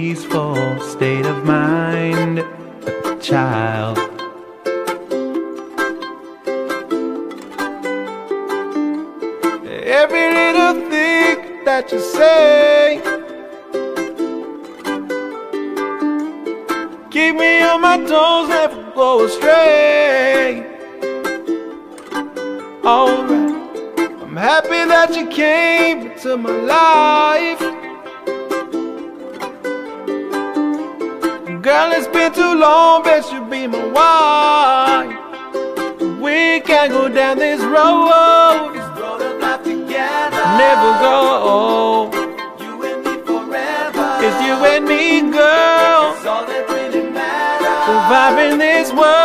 peaceful state of mind, child. Every little thing that you say, keep me on my toes, never go astray. Alright, I'm happy that you came into my life. Girl, it's been too long, bet you be my wife. We can't go down this road, this road of life together. Never go. You and me forever. It's you and me, girl. It's all that really matters. Surviving this world.